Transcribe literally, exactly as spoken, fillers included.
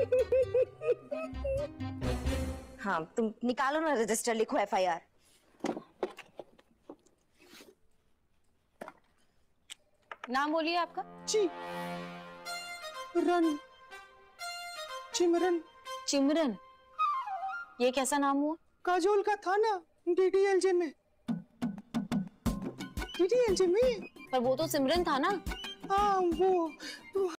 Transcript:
हाँ, तुम निकालो ना रजिस्टर, लिखो एफ आई आर। नाम बोलिए आपका। जी रन चिमरन। चिमरन? ये कैसा नाम हुआ? काजोल का था ना डीडीएलजे में। डीडीएलजे में? पर वो तो सिमरन था ना। हाँ वो